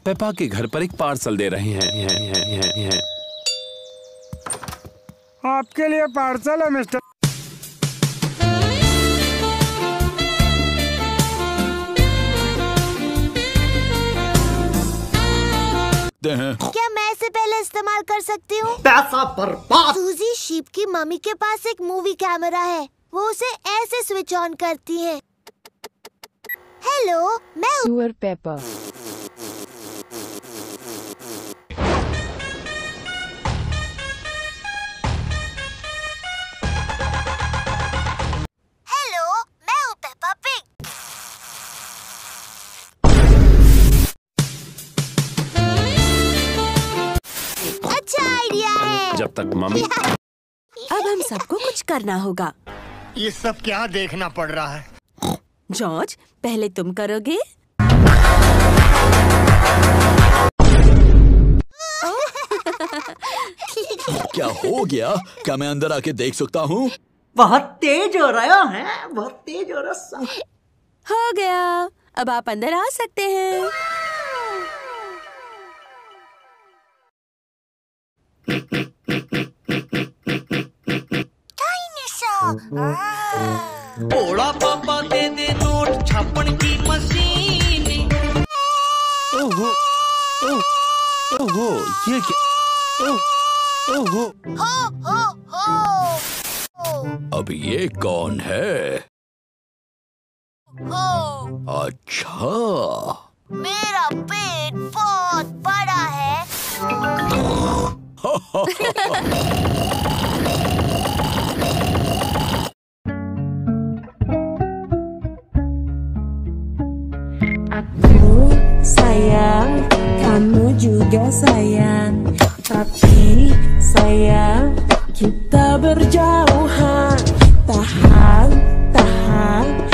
Peppa के घर पर एक पार्सल दे रहे हैं। आपके लिए पार्सल है मिस्टर। क्या मैं इसे पहले इस्तेमाल कर सकती हूँ? पैसा बर्बाद। सूजी शीप की मम्मी के पास एक मूवी कैमरा है, वो उसे ऐसे स्विच ऑन करती है। हेलो, मैं सुअर पेपा। हेलो, मैं हूँ पेपा पिग। अच्छा आइडिया है। जब तक मम्मी। अब हम सबको कुछ करना होगा। ये सब क्या देखना पड़ रहा है? जॉर्ज, पहले तुम करोगे? क्या हो गया? क्या मैं अंदर आके देख सकता हूँ? बहुत तेज हो रहा है, बहुत तेज हो रहा। हो गया, अब आप अंदर आ सकते हैं। भोला पापा दे दे नोट छापन की मशीन। ओहो, ओहो, ये क्या? ओहो, अब ये कौन है? अच्छा, मेरा पेट बहुत बड़ा है। Aku sayang, kamu juga sayang, tapi sayang kita berjauhan. Tahan, tahan.